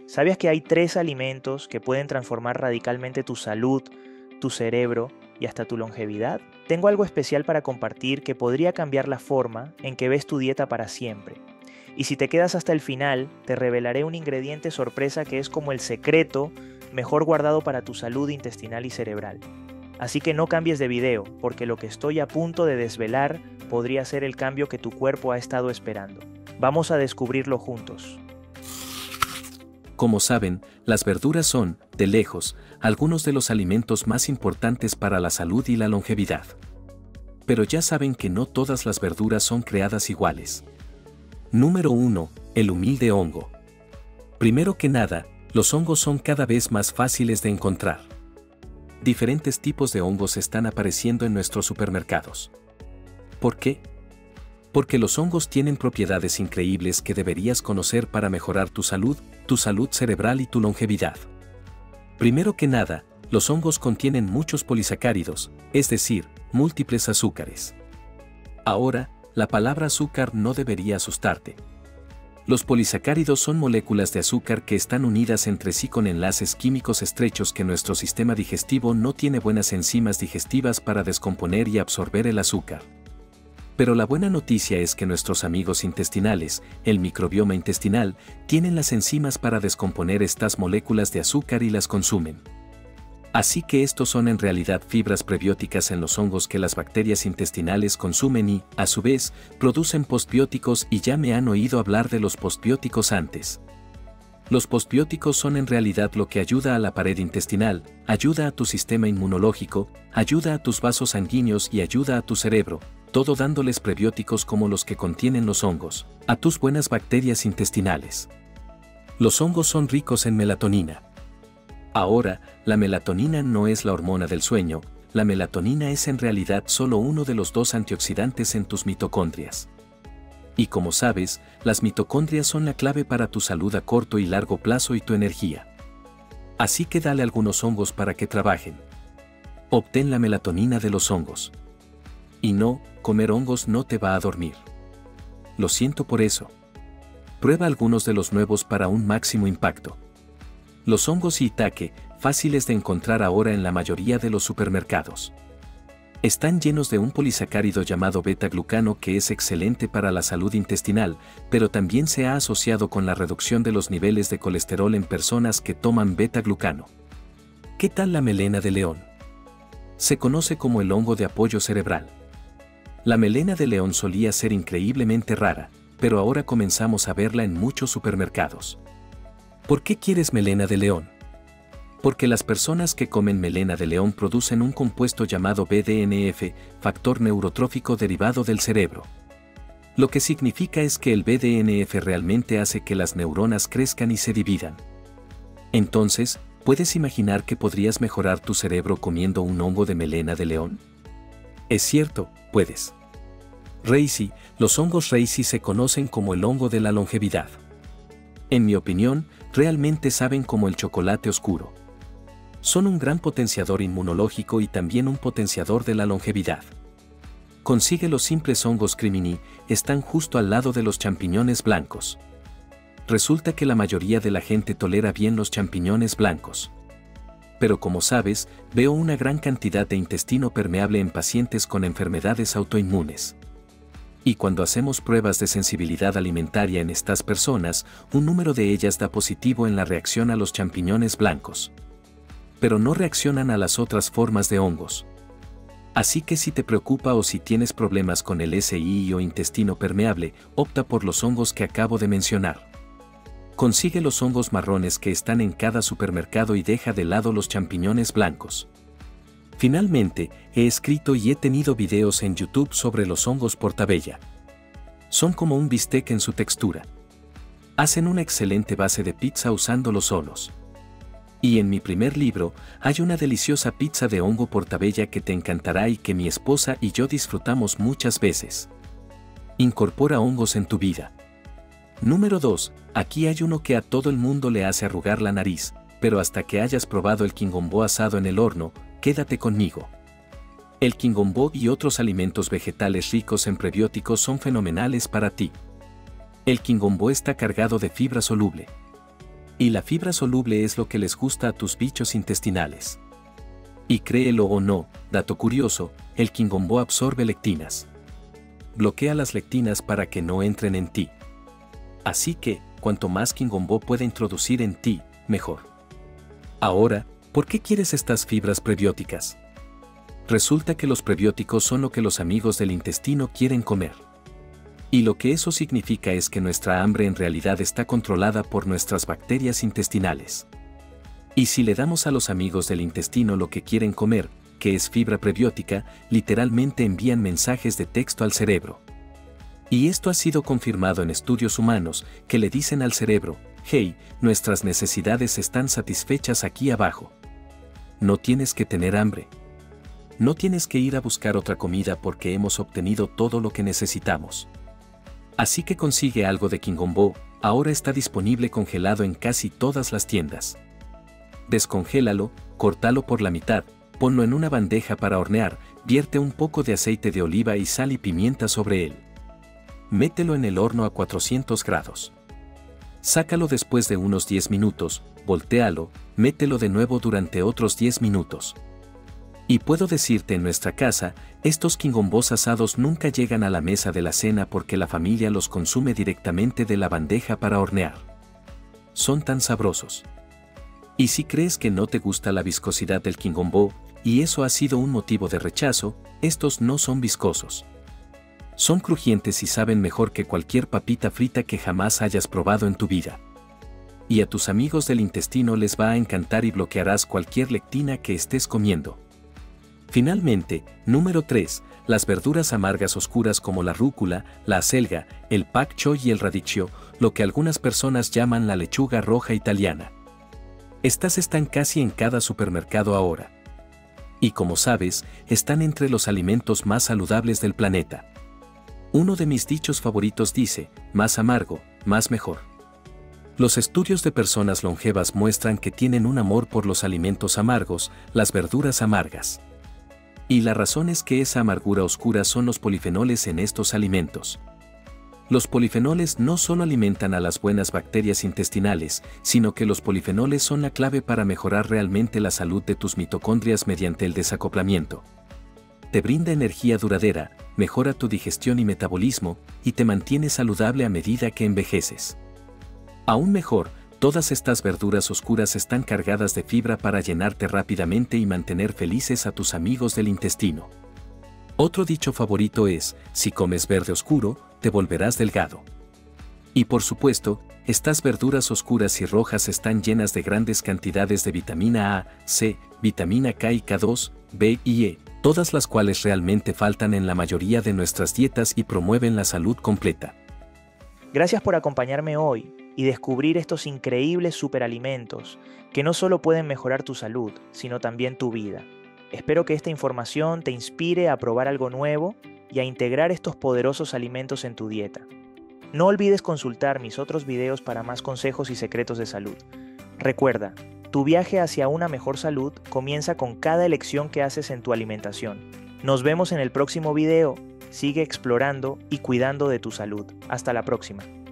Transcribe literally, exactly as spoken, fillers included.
¿Sabías que hay tres alimentos que pueden transformar radicalmente tu salud, tu cerebro y hasta tu longevidad? Tengo algo especial para compartir que podría cambiar la forma en que ves tu dieta para siempre. Y si te quedas hasta el final, te revelaré un ingrediente sorpresa que es como el secreto mejor guardado para tu salud intestinal y cerebral. Así que no cambies de video, porque lo que estoy a punto de desvelar podría ser el cambio que tu cuerpo ha estado esperando. Vamos a descubrirlo juntos. Como saben, las verduras son, de lejos, algunos de los alimentos más importantes para la salud y la longevidad. Pero ya saben que no todas las verduras son creadas iguales. Número uno. El humilde hongo. Primero que nada, los hongos son cada vez más fáciles de encontrar. Diferentes tipos de hongos están apareciendo en nuestros supermercados. ¿Por qué? Porque los hongos tienen propiedades increíbles que deberías conocer para mejorar tu salud, tu salud cerebral y tu longevidad. Primero que nada, los hongos contienen muchos polisacáridos, es decir, múltiples azúcares. Ahora, la palabra azúcar no debería asustarte. Los polisacáridos son moléculas de azúcar que están unidas entre sí con enlaces químicos estrechos que nuestro sistema digestivo no tiene buenas enzimas digestivas para descomponer y absorber el azúcar. Pero la buena noticia es que nuestros amigos intestinales, el microbioma intestinal, tienen las enzimas para descomponer estas moléculas de azúcar y las consumen. Así que estos son en realidad fibras prebióticas en los hongos que las bacterias intestinales consumen y, a su vez, producen postbióticos y ya me han oído hablar de los postbióticos antes. Los postbióticos son en realidad lo que ayuda a la pared intestinal, ayuda a tu sistema inmunológico, ayuda a tus vasos sanguíneos y ayuda a tu cerebro, todo dándoles prebióticos como los que contienen los hongos, a tus buenas bacterias intestinales. Los hongos son ricos en melatonina. Ahora, la melatonina no es la hormona del sueño, la melatonina es en realidad solo uno de los dos antioxidantes en tus mitocondrias. Y como sabes, las mitocondrias son la clave para tu salud a corto y largo plazo y tu energía. Así que dale algunos hongos para que trabajen. Obtén la melatonina de los hongos. Y no, comer hongos no te va a dormir. Lo siento por eso. Prueba algunos de los nuevos para un máximo impacto. Los hongos shiitake, fáciles de encontrar ahora en la mayoría de los supermercados. Están llenos de un polisacárido llamado beta-glucano que es excelente para la salud intestinal, pero también se ha asociado con la reducción de los niveles de colesterol en personas que toman beta-glucano. ¿Qué tal la melena de león? Se conoce como el hongo de apoyo cerebral. La melena de león solía ser increíblemente rara, pero ahora comenzamos a verla en muchos supermercados. ¿Por qué quieres melena de león? Porque las personas que comen melena de león producen un compuesto llamado B D N F, factor neurotrófico derivado del cerebro. Lo que significa es que el B D N F realmente hace que las neuronas crezcan y se dividan. Entonces, ¿puedes imaginar que podrías mejorar tu cerebro comiendo un hongo de melena de león? Es cierto, puedes. Reishi, los hongos reishi se conocen como el hongo de la longevidad. En mi opinión, realmente saben como el chocolate oscuro. Son un gran potenciador inmunológico y también un potenciador de la longevidad. Consigue los simples hongos crimini, están justo al lado de los champiñones blancos. Resulta que la mayoría de la gente tolera bien los champiñones blancos. Pero como sabes, veo una gran cantidad de intestino permeable en pacientes con enfermedades autoinmunes. Y cuando hacemos pruebas de sensibilidad alimentaria en estas personas, un número de ellas da positivo en la reacción a los champiñones blancos. Pero no reaccionan a las otras formas de hongos. Así que si te preocupa o si tienes problemas con el S I o intestino permeable, opta por los hongos que acabo de mencionar. Consigue los hongos marrones que están en cada supermercado y deja de lado los champiñones blancos. Finalmente, he escrito y he tenido videos en YouTube sobre los hongos portabella. Son como un bistec en su textura. Hacen una excelente base de pizza usándolos solos. Y en mi primer libro, hay una deliciosa pizza de hongo portabella que te encantará y que mi esposa y yo disfrutamos muchas veces. Incorpora hongos en tu vida. Número dos. Aquí hay uno que a todo el mundo le hace arrugar la nariz, pero hasta que hayas probado el quingombo asado en el horno, quédate conmigo. El quingombo y otros alimentos vegetales ricos en prebióticos son fenomenales para ti. El quingombo está cargado de fibra soluble. Y la fibra soluble es lo que les gusta a tus bichos intestinales. Y créelo o no, dato curioso, el quingombo absorbe lectinas. Bloquea las lectinas para que no entren en ti. Así que, cuanto más quingombo pueda introducir en ti, mejor. Ahora, ¿por qué quieres estas fibras prebióticas? Resulta que los prebióticos son lo que los amigos del intestino quieren comer. Y lo que eso significa es que nuestra hambre en realidad está controlada por nuestras bacterias intestinales. Y si le damos a los amigos del intestino lo que quieren comer, que es fibra prebiótica, literalmente envían mensajes de texto al cerebro. Y esto ha sido confirmado en estudios humanos, que le dicen al cerebro, hey, nuestras necesidades están satisfechas aquí abajo. No tienes que tener hambre. No tienes que ir a buscar otra comida porque hemos obtenido todo lo que necesitamos. Así que consigue algo de quingombo, ahora está disponible congelado en casi todas las tiendas. Descongélalo, córtalo por la mitad, ponlo en una bandeja para hornear, vierte un poco de aceite de oliva y sal y pimienta sobre él. Mételo en el horno a cuatrocientos grados. Sácalo después de unos diez minutos, voltéalo, mételo de nuevo durante otros diez minutos. Y puedo decirte, en nuestra casa, estos quingombos asados nunca llegan a la mesa de la cena porque la familia los consume directamente de la bandeja para hornear. Son tan sabrosos. Y si crees que no te gusta la viscosidad del quingombo, y eso ha sido un motivo de rechazo, estos no son viscosos. Son crujientes y saben mejor que cualquier papita frita que jamás hayas probado en tu vida. Y a tus amigos del intestino les va a encantar y bloquearás cualquier lectina que estés comiendo. Finalmente, número tres, las verduras amargas oscuras como la rúcula, la acelga, el pak choi y el radicchio, lo que algunas personas llaman la lechuga roja italiana. Estas están casi en cada supermercado ahora. Y como sabes, están entre los alimentos más saludables del planeta. Uno de mis dichos favoritos dice, más amargo, más mejor. Los estudios de personas longevas muestran que tienen un amor por los alimentos amargos, las verduras amargas. Y la razón es que esa amargura oscura son los polifenoles en estos alimentos. Los polifenoles no solo alimentan a las buenas bacterias intestinales, sino que los polifenoles son la clave para mejorar realmente la salud de tus mitocondrias mediante el desacoplamiento. Te brinda energía duradera, mejora tu digestión y metabolismo, y te mantiene saludable a medida que envejeces. Aún mejor, todas estas verduras oscuras están cargadas de fibra para llenarte rápidamente y mantener felices a tus amigos del intestino. Otro dicho favorito es, si comes verde oscuro, te volverás delgado. Y por supuesto, estas verduras oscuras y rojas están llenas de grandes cantidades de vitamina A, C, vitamina K y K dos, B y E, todas las cuales realmente faltan en la mayoría de nuestras dietas y promueven la salud completa. Gracias por acompañarme hoy y descubrir estos increíbles superalimentos que no solo pueden mejorar tu salud, sino también tu vida. Espero que esta información te inspire a probar algo nuevo y a integrar estos poderosos alimentos en tu dieta. No olvides consultar mis otros videos para más consejos y secretos de salud. Recuerda, tu viaje hacia una mejor salud comienza con cada elección que haces en tu alimentación. Nos vemos en el próximo video. Sigue explorando y cuidando de tu salud. Hasta la próxima.